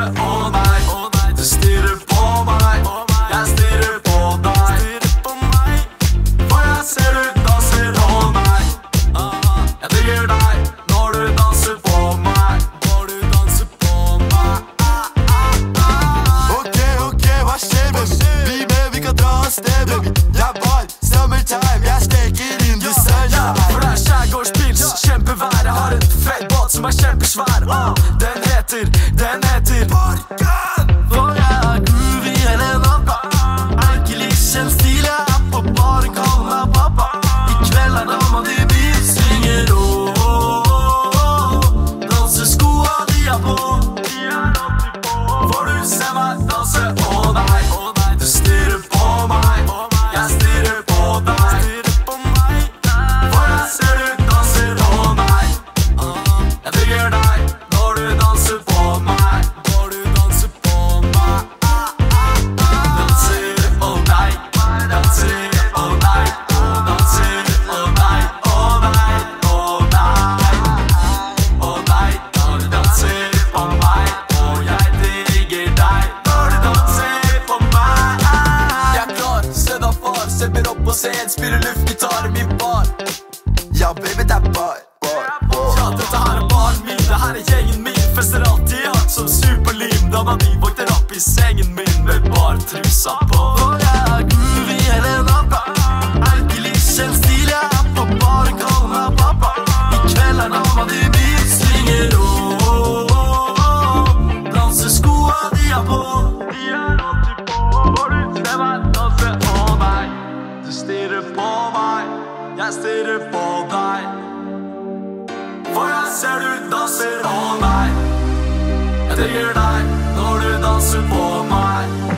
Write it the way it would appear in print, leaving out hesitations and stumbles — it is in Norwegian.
danse, å nei. Du stirrer på meg, jeg stirrer på deg. For jeg ser du danser, å nei. Jeg digger deg når du danser på meg. Ok, hva skjer, baby? Vi kan dra av sted, baby. Jeg bar, summertime, jeg steker inn the sun. For det er skjærgårdspils, kjempevær. Jeg har en fett båt som er kjempesvær. Den heter Parken. For jeg er groovy hele natta. Er ikke liksom stil, jeg er på baren, kall meg pappa. I kveld er dama di min, svinger danser skoa de er på. For du ser meg danse, å nei. Du stirrer på meg, jeg stirrer på deg. For jeg ser du danser, å nei. Jeg digger deg når du danser på meg. Danser, å nei. Danser, å nei. Danser, å nei, å nei, å nei. Å nei, når du danser på meg, og jeg digger deg når du danser på meg. Jeg er klar, se deg far, sepper opp på scenen, spiller luftgitar i min bar. Ja, baby, det er bar. Ja, dette her er baren min, det her er gjengen min. Fester alltid hardt som superlim. Dama mi våkner opp i sengen min med bartrusa på. For jeg er groovy hele natta. Er ikke liksom stil, jeg er på baren, kall meg pappa. I kveld er dama di min, svinger danser skoa de er på. De er alltid på. For du ser meg danse, å nei. Du stirrer på meg, jeg stirrer på deg. For jeg ser du danser, å nei. Jeg digger deg når du danser på meg.